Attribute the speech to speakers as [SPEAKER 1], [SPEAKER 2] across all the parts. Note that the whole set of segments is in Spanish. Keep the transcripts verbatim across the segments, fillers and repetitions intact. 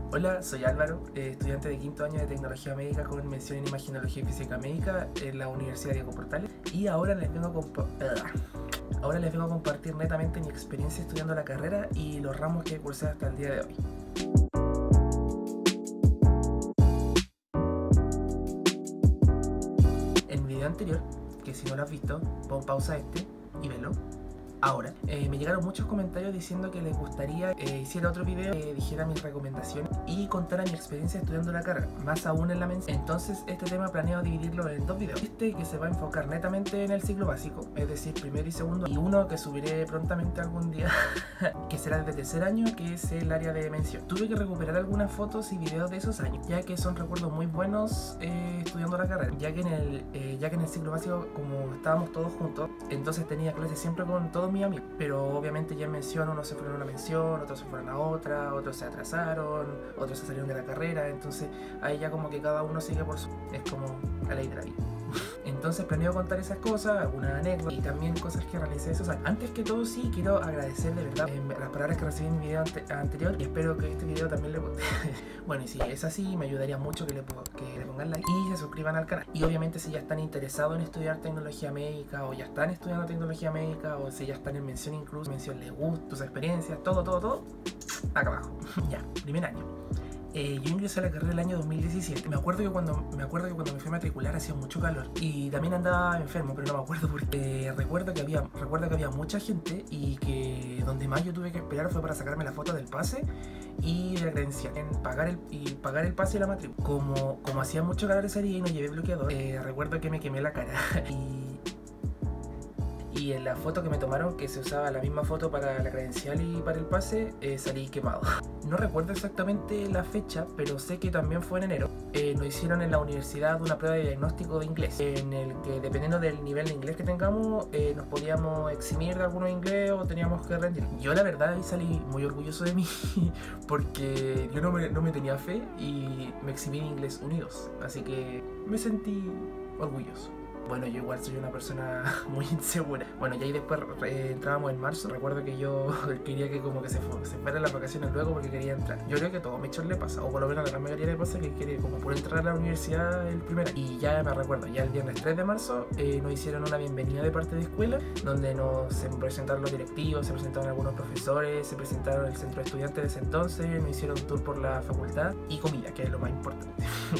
[SPEAKER 1] Hola, soy Álvaro, eh, estudiante de quinto año de Tecnología Médica con mención en Imagenología y Física Médica en la Universidad Diego Portales. Y ahora les vengo a compa- ahora les vengo a compartir netamente mi experiencia estudiando la carrera y los ramos que cursé hasta el día de hoy. En mi video anterior, que si no lo has visto, pon pausa a este y velo. Ahora, eh, me llegaron muchos comentarios diciendo que les gustaría que eh, hiciera otro video que dijera mis recomendaciones y contara mi experiencia estudiando la carrera, más aún en la mención. Entonces, este tema planeo dividirlo en dos videos. Este que se va a enfocar netamente en el ciclo básico, es decir, primero y segundo, y uno que subiré prontamente algún día, que será desde tercer año, que es el área de mención. Tuve que recuperar algunas fotos y videos de esos años, ya que son recuerdos muy buenos eh, estudiando la carrera, ya que en el, eh, ya que en el ciclo básico, como estábamos todos juntos, entonces tenía clases siempre con todos mis amigos, pero obviamente ya en mención unos se fueron a una mención, otros se fueron a otra, otros se atrasaron, otros se salieron de la carrera, entonces ahí ya como que cada uno sigue por su... es como la ley de la vida. Entonces planeo contar esas cosas, algunas anécdotas y también cosas que realicé esos años. Antes que todo, sí, quiero agradecer de verdad eh, las palabras que recibí en mi video ante anterior y espero que este video también le guste. Bueno, y si es así, me ayudaría mucho que le, que le pongan like y se suscriban al canal. Y obviamente si ya están interesados en estudiar tecnología médica o ya están estudiando tecnología médica o si ya están en mención incluso, mención les gusta, tus experiencias, todo, todo, todo, acá abajo. Ya, primer año. Eh, yo ingresé a la carrera el año dos mil diecisiete. Me acuerdo que cuando me acuerdo que cuando me fui a matricular hacía mucho calor y también andaba enfermo, pero no me acuerdo porque eh, recuerdo que había recuerdo que había mucha gente y que donde más yo tuve que esperar fue para sacarme la foto del pase y de la credencial, en pagar el y pagar el pase y la matrícula. Como como hacía mucho calor ese día y no llevé bloqueador, eh, recuerdo que me quemé la cara y Y en la foto que me tomaron, que se usaba la misma foto para la credencial y para el pase, eh, salí quemado. No recuerdo exactamente la fecha, pero sé que también fue en enero. Eh, nos hicieron en la universidad una prueba de diagnóstico de inglés, en el que dependiendo del nivel de inglés que tengamos, eh, nos podíamos eximir de algunos inglés o teníamos que rendir. Yo la verdad ahí salí muy orgulloso de mí, porque yo no me, no me tenía fe y me eximí de inglés unidos, así que me sentí orgulloso. Bueno, yo igual soy una persona muy insegura. Bueno, y ahí después eh, entrábamos en marzo. Recuerdo que yo quería que como que se, fu se fueran las vacaciones luego porque quería entrar. Yo creo que a todos mechos le pasa, o por lo menos a la gran mayoría le pasa, que quiere como por entrar a la universidad el primer año. Y ya me recuerdo, ya el viernes tres de marzo eh, nos hicieron una bienvenida de parte de escuela, donde nos se presentaron los directivos, se presentaron algunos profesores, se presentaron el centro de estudiantes de ese entonces, nos hicieron tour por la facultad y comida, que es lo más importante.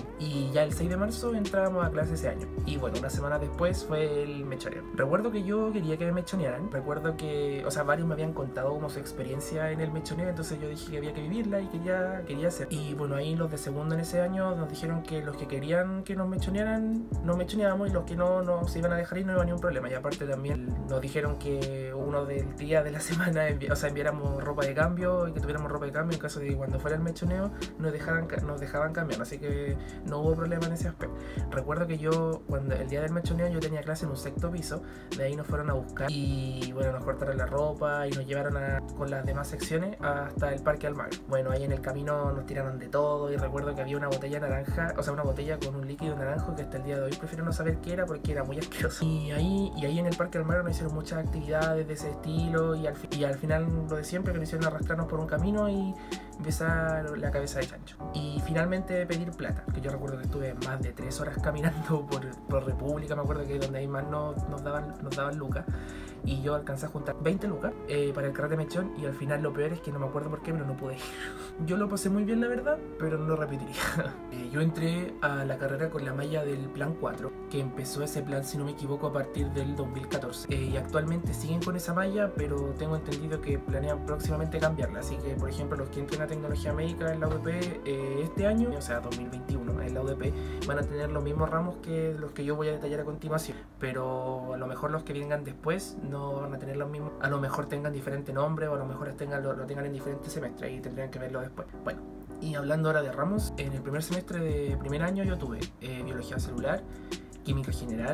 [SPEAKER 1] Y ya el seis de marzo entrábamos a clase ese año. Y bueno, una semana después fue el mechoneo. Recuerdo que yo quería que me mechonearan. Recuerdo que, o sea, varios me habían contado como su experiencia en el mechoneo, entonces yo dije que había que vivirla y quería, quería hacer. Y bueno, ahí los de segundo en ese año nos dijeron que los que querían que nos mechonearan, nos mechoneábamos y los que no, nos iban a dejar ir, no iba a ni un problema. Y aparte también nos dijeron que uno del día de la semana, envi o sea, enviáramos ropa de cambio y que tuviéramos ropa de cambio en caso de que cuando fuera el mechoneo nos dejaran, nos dejaban cambiar. Así que no hubo problema en ese aspecto. Recuerdo que yo, cuando el día del mechoneo, yo tenía clase en un sexto piso, de ahí nos fueron a buscar y bueno, nos cortaron la ropa y nos llevaron a, con las demás secciones hasta el Parque Almagro. Bueno, ahí en el camino nos tiraron de todo y recuerdo que había una botella naranja, o sea, una botella con un líquido naranjo que hasta el día de hoy prefiero no saber qué era porque era muy asqueroso. Y ahí, y ahí en el Parque Almagro nos hicieron muchas actividades de ese estilo y al, y al final lo de siempre, que nos hicieron arrastrarnos por un camino y besar la cabeza de chancho. Y finalmente pedir plata, que yo recuerdo que estuve más de tres horas caminando por, por República, me acuerdo que es donde ahí más nos, nos daban, nos daban lucas, y yo alcancé a juntar veinte lucas eh, para el karate mechón, y al final lo peor es que no me acuerdo por qué, pero no pude ir. Yo lo pasé muy bien, la verdad, pero no lo repetiría. eh, yo entré a la carrera con la malla del plan cuatro, que empezó ese plan, si no me equivoco, a partir del dos mil catorce, eh, y actualmente siguen con esa malla, pero tengo entendido que planean próximamente cambiarla, así que por ejemplo los que entren a tecnología médica en la U D P eh, este año, o sea dos mil veintiuno en la U D P, van a tener los mismos ramos que los que yo voy a detallar a continuación, pero a lo mejor los que vengan después no van a tener los mismos, a lo mejor tengan diferente nombre o a lo mejor tengan, lo, lo tengan en diferentes semestres y tendrían que verlo después. Bueno, y hablando ahora de ramos, en el primer semestre de primer año yo tuve eh, biología celular, química general,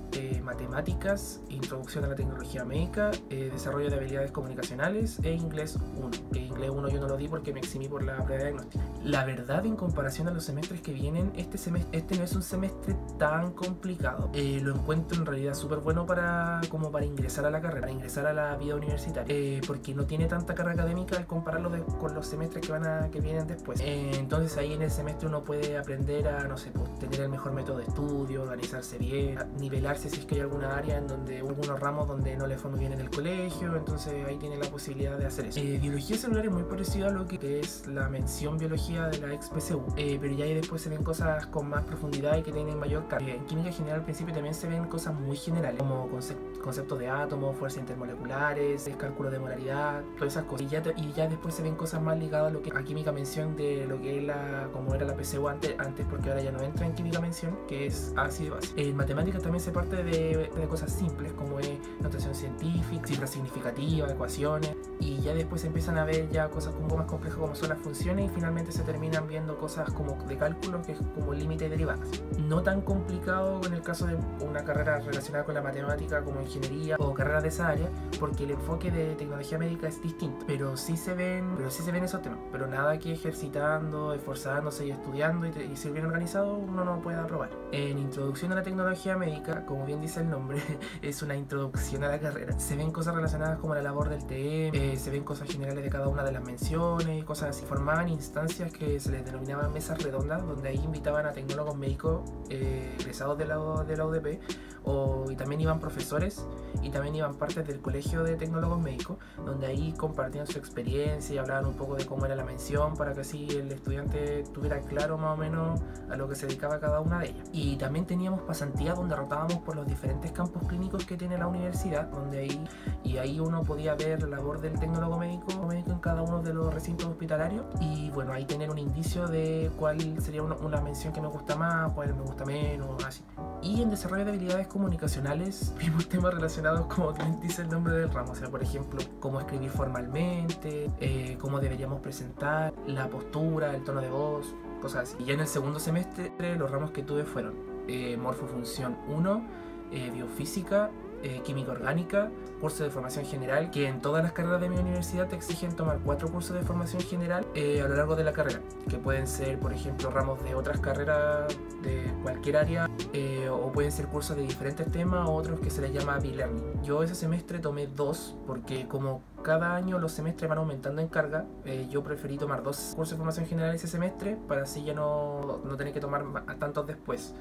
[SPEAKER 1] eh, matemáticas, introducción a la tecnología médica, eh, desarrollo de habilidades comunicacionales e inglés uno. Que inglés uno yo no lo di porque me eximí por la prueba de diagnóstico. La verdad, en comparación a los semestres que vienen, este, semestre, este no es un semestre tan complicado. Eh, lo encuentro en realidad súper bueno para, como para ingresar a la carrera, para ingresar a la vida universitaria, eh, porque no tiene tanta carga académica al compararlo de, con los semestres que, van a, que vienen después. Eh, entonces ahí en el semestre uno puede aprender a, no sé, pues, tener el mejor método de estudio, organizarse bien, nivelarse si es que hay alguna área en donde, algunos ramos donde no le fue muy bien en el colegio, entonces ahí tiene la posibilidad de hacer eso. Eh, biología celular es muy parecido a lo que es la mención biología de la ex P C U, eh, pero ya ahí después se ven cosas con más profundidad y que tienen mayor carga. Eh, en química general al principio también se ven cosas muy generales, como conceptos conceptos de átomos, fuerzas intermoleculares, cálculo de molaridad, todas esas cosas. Y ya, y ya después se ven cosas más ligadas a lo que a química mención de lo que es la, como era la P C U antes, antes porque ahora ya no entra en química mención, que es ácido y base. En matemáticas también se parte de, de cosas simples como es notación científica, cifras significativas, ecuaciones, y ya después se empiezan a ver ya cosas un poco más complejas como son las funciones, y finalmente se terminan viendo cosas como de cálculo, que es como límite y derivadas. No tan complicado en el caso de una carrera relacionada con la matemática como ingeniería o carreras de esa área, porque el enfoque de tecnología médica es distinto, pero sí se ven, pero sí se ven esos temas, pero nada que ejercitando, esforzándose y estudiando y, te, y ser bien organizado uno no puede aprobar. En introducción a la tecnología médica, como bien dice el nombre, es una introducción a la carrera. Se ven cosas relacionadas como la labor del T M, eh, se ven cosas generales de cada una de las menciones y cosas así. Formaban instancias que se les denominaban mesas redondas, donde ahí invitaban a tecnólogos médicos eh, egresados de la, de la U D P, o, y también iban profesores y también iban partes del colegio de tecnólogos médicos, donde ahí compartían su experiencia y hablaban un poco de cómo era la mención, para que así el estudiante tuviera claro más o menos a lo que se dedicaba cada una de ellas. Y también teníamos pasantías donde rotábamos por los diferentes campos clínicos que tiene la universidad, donde ahí, y ahí uno podía ver la labor del tecnólogo médico, médico en cada uno de los recintos hospitalarios, y bueno, ahí tener un indicio de cuál sería una, una mención que me gusta más, cuál me gusta menos, así. Y en desarrollo de habilidades comunicacionales vimos temas relacionados, como bien dice el nombre del ramo, o sea, por ejemplo, cómo escribir formalmente, eh, cómo deberíamos presentar, la postura, el tono de voz, cosas así. Y ya en el segundo semestre los ramos que tuve fueron eh, morfofunción uno, eh, biofísica, Eh, química orgánica, curso de formación general, que en todas las carreras de mi universidad te exigen tomar cuatro cursos de formación general eh, a lo largo de la carrera, que pueden ser, por ejemplo, ramos de otras carreras de cualquier área, eh, o pueden ser cursos de diferentes temas, o otros que se les llama B-Learning. Yo ese semestre tomé dos, porque como cada año los semestres van aumentando en carga, eh, yo preferí tomar dos cursos de formación general ese semestre, para así ya no, no tener que tomar tantos después.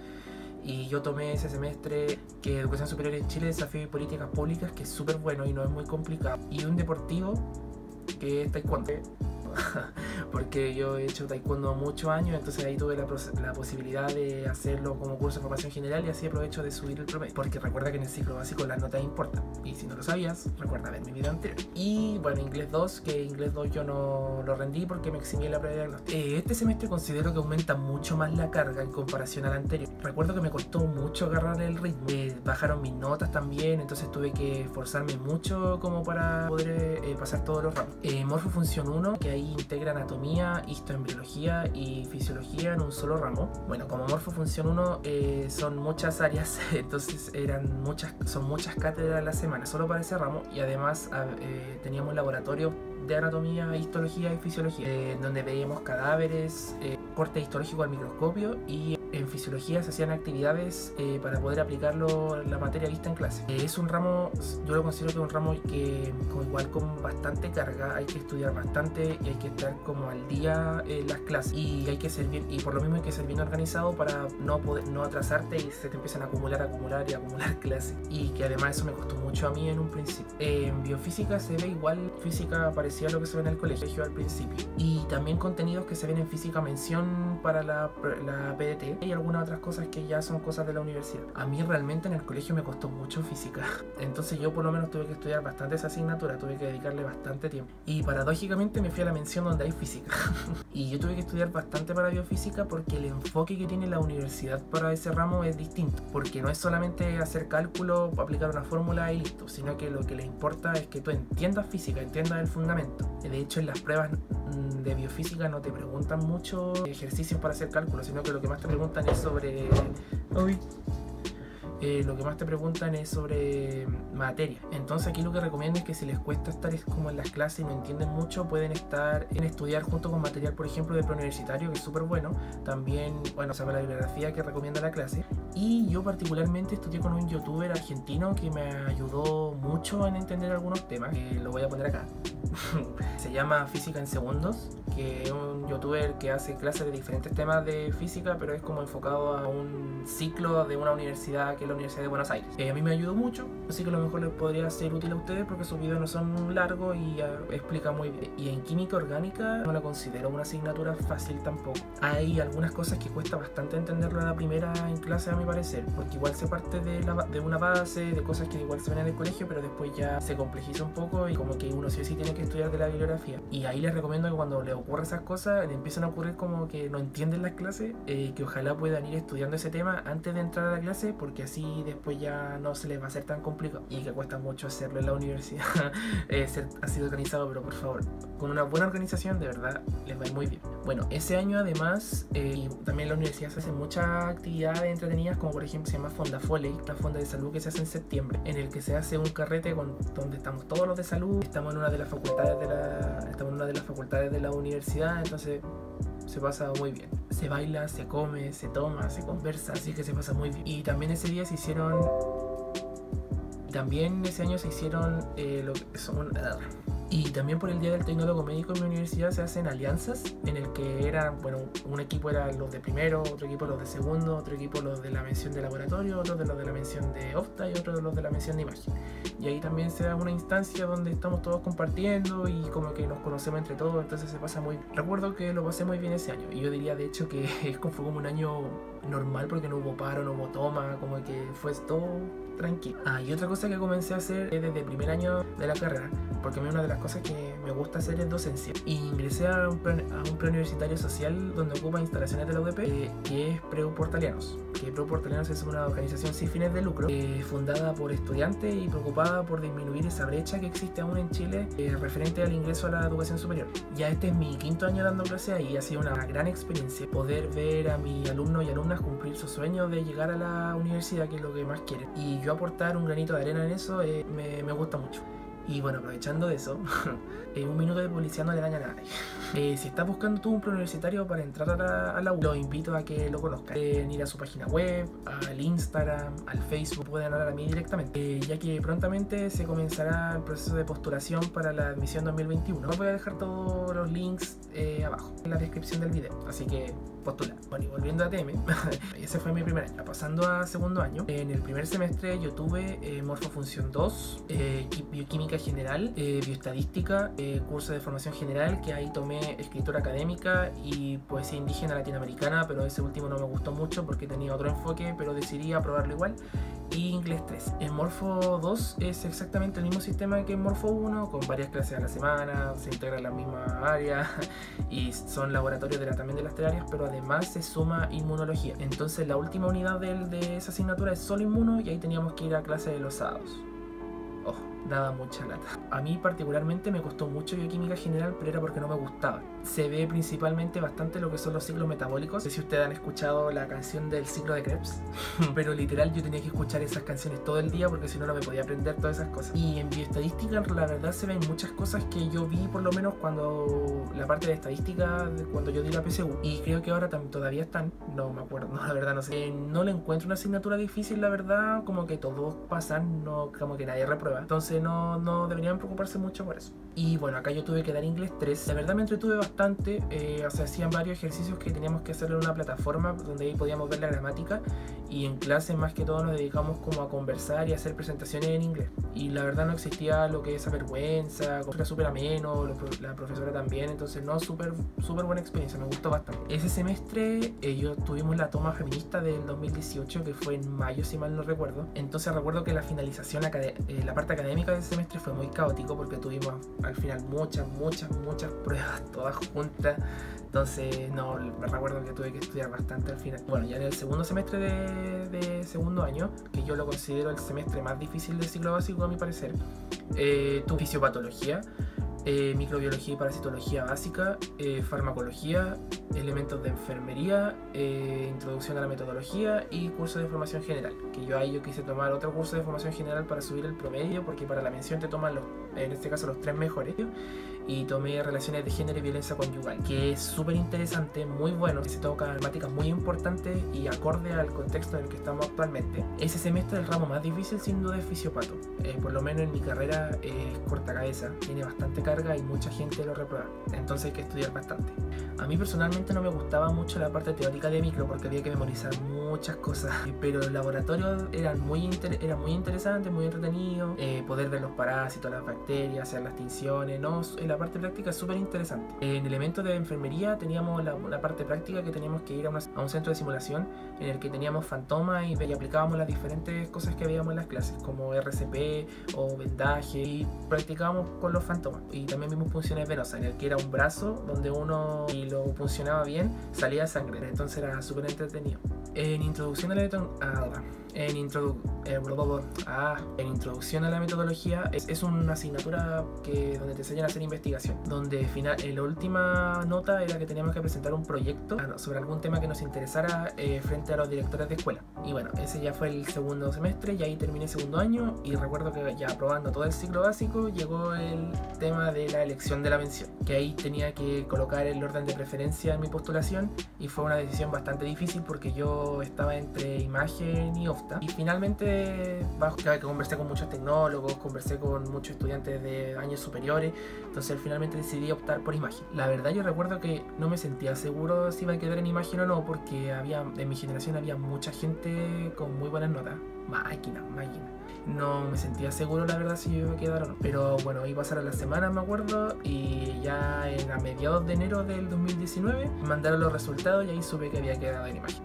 [SPEAKER 1] Y yo tomé ese semestre que Educación Superior en Chile, Desafío y Políticas Públicas, que es súper bueno y no es muy complicado. Y un deportivo, que es taekwondo, porque yo he hecho taekwondo muchos años, entonces ahí tuve la, la posibilidad de hacerlo como curso de formación general, y así aprovecho de subir el promedio, porque recuerda que en el ciclo básico las notas importan, y si no lo sabías, recuerda ver mi video anterior. Y bueno, inglés dos, que inglés dos yo no lo rendí porque me eximí en la prueba de diagnóstico. Eh, este semestre considero que aumenta mucho más la carga en comparación al anterior. Recuerdo que me costó mucho agarrar el ritmo, eh, bajaron mis notas también, entonces tuve que esforzarme mucho como para poder eh, pasar todos los ramos. Eh, Morfofunción uno, que ahí integra anatomía, histoembriología y fisiología en un solo ramo. Bueno, como Morfofunción uno eh, son muchas áreas, entonces eran muchas, son muchas cátedras a la semana solo para ese ramo, y además eh, teníamos laboratorio de anatomía, histología y fisiología, eh, donde veíamos cadáveres, eh, corte histológico al microscopio, y en fisiología se hacían actividades eh, para poder aplicarlo la materia vista en clase. Eh, es un ramo, yo lo considero que es un ramo que con, igual con bastante carga, hay que estudiar bastante y hay que estar como al día en las clases, y hay que ser bien, y por lo mismo hay que ser bien organizado para no poder, no atrasarte y se te empiezan a acumular, acumular y acumular clases, y que además eso me costó mucho a mí en un principio. Eh, en biofísica se ve igual física parecida a lo que se ve en el colegio al principio, y también contenidos que se ven en física mención para la, la P D T, y algunas otras cosas que ya son cosas de la universidad. A mí realmente en el colegio me costó mucho física, entonces yo por lo menos tuve que estudiar bastante esa asignatura, tuve que dedicarle bastante tiempo, y paradójicamente me fui a la mención donde hay física y yo tuve que estudiar bastante para biofísica, porque el enfoque que tiene la universidad para ese ramo es distinto, porque no es solamente hacer cálculo, aplicar una fórmula y listo, sino que lo que le importa es que tú entiendas física, entiendas el fundamento. De hecho, en las pruebas de biofísica no te preguntan mucho ejercicios para hacer cálculo, sino que lo que más te preguntan es sobre... Uy. eh, lo que más te preguntan es sobre materia. Entonces aquí lo que recomiendo es que si les cuesta estar es como en las clases y no entienden mucho, pueden estar en estudiar junto con material, por ejemplo, de preuniversitario, que es súper bueno. También, bueno, sabe la bibliografía que recomienda la clase. Y yo particularmente estudié con un youtuber argentino que me ayudó mucho en entender algunos temas, que lo voy a poner acá. Se llama Física en Segundos, que es un youtuber que hace clases de diferentes temas de física, pero es como enfocado a un ciclo de una universidad, que es la Universidad de Buenos Aires. Eh, a mí me ayudó mucho, así que a lo mejor les podría ser útil a ustedes porque sus videos no son largos y uh, explica muy bien. Y en química orgánica no la considero una asignatura fácil tampoco. Hay algunas cosas que cuesta bastante entenderlo a la primera en clase, a mi parecer, porque igual se parte de, la, de una base, de cosas que igual se ven en el colegio, pero después ya se complejiza un poco y como que uno sí o sí tiene que estudiar de la bibliografía. Y ahí les recomiendo que cuando les ocurra esas cosas, le empiezan a ocurrir como que no entienden las clases, eh, que ojalá puedan ir estudiando ese tema antes de entrar a la clase, porque así después ya no se les va a hacer tan complicado. Y que cuesta mucho hacerlo en la universidad, eh, ser así organizado, pero por favor, con una buena organización de verdad les va a ir muy bien. Bueno, ese año además, eh, y también en la universidad se hacen muchas actividades entretenidas, como por ejemplo se llama Fonda Foley, una fonda de salud que se hace en septiembre, en el que se hace un carrete con, donde estamos todos los de salud, estamos en una de las facultades de la, estamos en una de las facultades de la universidad, entonces se pasa muy bien. Se baila, se come, se toma, se conversa, así que se pasa muy bien. Y también ese día se hicieron, también ese año se hicieron eh, lo que son... Y también por el Día del Tecnólogo Médico en mi universidad se hacen alianzas en el que eran, bueno, un equipo era los de primero, otro equipo los de segundo, otro equipo los de la mención de laboratorio, otro de los de la mención de opta y otro de los de la mención de imagen. Y ahí también se da una instancia donde estamos todos compartiendo y como que nos conocemos entre todos, entonces se pasa muy bien. Recuerdo que lo pasé muy bien ese año y yo diría de hecho que fue como un año normal porque no hubo paro, no hubo toma, como que fue todo tranquilo. Ah, y otra cosa que comencé a hacer desde el primer año de la carrera, porque a mí una de las cosas que me gusta hacer es docencia. Y ingresé a un, pre, a un preuniversitario social donde ocupa instalaciones de la U D P, eh, que es Preu Portalianos. Que Preu Portalianos es una organización sin fines de lucro, eh, fundada por estudiantes y preocupada por disminuir esa brecha que existe aún en Chile eh, referente al ingreso a la educación superior. Ya este es mi quinto año dando clase ahí y ha sido una gran experiencia poder ver a mis alumnos y alumnas cumplir su sueño de llegar a la universidad, que es lo que más quieren. Y yo aportar un granito de arena en eso eh, me, me gusta mucho. Y bueno, aprovechando de eso, eh, un minuto de publicidad no le daña a nadie. Eh, si estás buscando tú un preuniversitario para entrar a la, a la U, lo invito a que lo conozcas. Pueden ir a su página web, al Instagram, al Facebook, pueden hablar a mí directamente, eh, ya que prontamente se comenzará el proceso de postulación para la admisión dos mil veintiuno. Os voy a dejar todos los links eh, abajo en la descripción del video, así que postula. Bueno, y volviendo a T M, ese fue mi primer año. Pasando a segundo año, en el primer semestre yo tuve eh, Morfofunción dos, eh, Bioquímica General, eh, Bioestadística, eh, curso de formación general, que ahí tomé escritura académica y poesía indígena latinoamericana, pero ese último no me gustó mucho porque tenía otro enfoque, pero decidí aprobarlo igual. Y inglés tres. En Morfo dos es exactamente el mismo sistema que en Morfo uno, con varias clases a la semana, se integra en la misma área y son laboratorios de la, también de las tres áreas, pero además se suma inmunología. Entonces la última unidad de, de esa asignatura es solo inmuno y ahí teníamos que ir a clase de los sábados. Oh, daba mucha lata. A mí particularmente me costó mucho bioquímica general, pero era porque no me gustaba. Se ve principalmente bastante lo que son los ciclos metabólicos. No sé si ustedes han escuchado la canción del ciclo de Krebs, pero literal yo tenía que escuchar esas canciones todo el día porque si no no me podía aprender todas esas cosas. Y en bioestadística la verdad se ven muchas cosas que yo vi por lo menos cuando la parte de estadística, cuando yo di la P S U, y creo que ahora todavía están, no me acuerdo, no, la verdad no sé. Eh, no le encuentro una asignatura difícil, la verdad, como que todos pasan, no, como que nadie reprueba. Entonces no, no deberían preocuparse mucho por eso. Y bueno, acá yo tuve que dar inglés tres. La verdad me entretuve bastante, eh, o sea, hacían varios ejercicios que teníamos que hacer en una plataforma donde ahí podíamos ver la gramática, y en clase más que todo nos dedicamos como a conversar y a hacer presentaciones en inglés. Y la verdad no existía lo que es esa vergüenza, era súper ameno, la profesora también, entonces no, súper súper buena experiencia, me gustó bastante. Ese semestre eh, yo tuvimos la toma feminista del dos mil dieciocho, que fue en mayo si mal no recuerdo. Entonces recuerdo que la finalización, eh, la parte académica del semestre fue muy caótico porque tuvimos al final muchas, muchas, muchas pruebas todas juntas. Entonces no, me recuerdo que tuve que estudiar bastante al final. Bueno, ya en el segundo semestre de, de segundo año, que yo lo considero el semestre más difícil del ciclo básico a mi parecer, eh, tuve fisiopatología, eh, microbiología y parasitología básica, eh, farmacología, elementos de enfermería, eh, introducción a la metodología y curso de formación general. Que yo ahí yo quise tomar otro curso de formación general para subir el promedio, porque para la mención te toman los, en este caso los tres mejores. Y tomé relaciones de género y violencia conyugal, que es súper interesante, muy bueno, que se tocan temáticas muy importantes y acorde al contexto en el que estamos actualmente. Ese semestre el ramo más difícil sin duda es fisiopato, eh, por lo menos en mi carrera es eh, corta cabeza, tiene bastante carga y mucha gente lo reprueba, entonces hay que estudiar bastante. A mí personalmente no me gustaba mucho la parte teórica de micro porque había que memorizar muchas cosas, pero los laboratorios eran muy, inter eran muy interesantes, muy entretenidos, eh, poder ver los parásitos, las bacterias, hacer las tinciones, ¿no? La parte práctica es súper interesante. En elementos de enfermería teníamos la, la parte práctica que teníamos que ir a, una, a un centro de simulación en el que teníamos fantomas y, y aplicábamos las diferentes cosas que veíamos en las clases, como R C P o vendaje, y practicábamos con los fantomas. Y también vimos punciones venosas, en el que era un brazo donde uno, y lo funcionaba bien, salía sangre, entonces era súper entretenido. En introducción a la meton ah, en, introdu eh, ah, en introducción a la metodología es, es una asignatura que, donde te enseñan a hacer investigación, donde final, en la última nota era que teníamos que presentar un proyecto sobre algún tema que nos interesara eh, frente a los directores de escuela. Y bueno, ese ya fue el segundo semestre y ahí terminé el segundo año, y recuerdo que ya aprobando todo el ciclo básico llegó el tema de la elección de la mención, que ahí tenía que colocar el orden de preferencia en mi postulación, y fue una decisión bastante difícil porque yo estaba entre imagen y ofta, y finalmente bajo, que conversé con muchos tecnólogos, conversé con muchos estudiantes de años superiores, entonces finalmente decidí optar por imagen. La verdad yo recuerdo que no me sentía seguro si iba a quedar en imagen o no, porque había, en mi generación había mucha gente con muy buenas notas, máquinas, máquinas. No me sentía seguro la verdad si yo iba a quedar o no, pero bueno, ahí pasaron las semanas me acuerdo, y ya en, a mediados de enero del dos mil diecinueve mandaron los resultados y ahí supe que había quedado en imagen.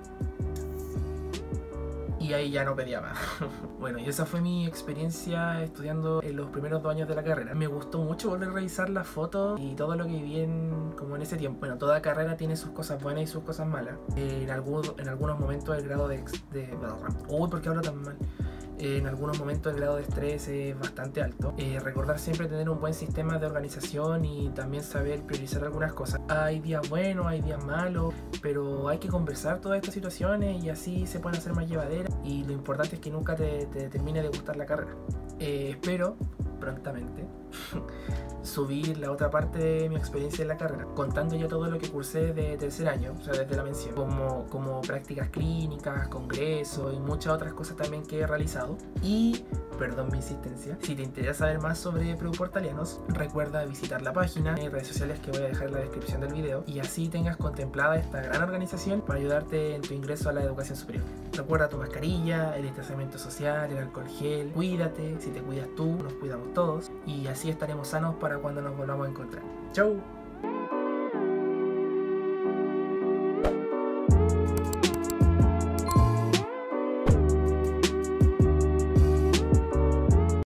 [SPEAKER 1] Y ahí ya no pedía más. Bueno, y esa fue mi experiencia estudiando en los primeros dos años de la carrera. Me gustó mucho volver a revisar las fotos y todo lo que viví en, como en ese tiempo. Bueno, toda carrera tiene sus cosas buenas y sus cosas malas. En, algún, en algunos momentos el grado de... de uy, ¿por qué hablo tan mal? En algunos momentos el grado de estrés es bastante alto. Eh, recordar siempre tener un buen sistema de organización y también saber priorizar algunas cosas. Hay días buenos, hay días malos, pero hay que conversar todas estas situaciones y así se pueden hacer más llevaderas, y lo importante es que nunca te, te termine de gustar la carrera. Eh, espero prontamente subir la otra parte de mi experiencia en la carrera, contando ya todo lo que cursé de tercer año, o sea, desde la mención, como, como prácticas clínicas, congresos y muchas otras cosas también que he realizado. Y, perdón mi insistencia, si te interesa saber más sobre Preuportalianos, recuerda visitar la página y redes sociales que voy a dejar en la descripción del video, y así tengas contemplada esta gran organización para ayudarte en tu ingreso a la educación superior. Recuerda tu mascarilla, el distanciamiento social, el alcohol gel, cuídate, si te cuidas tú, nos cuidamos todos, y así estaremos sanos para cuando nos volvamos a encontrar. ¡Chau!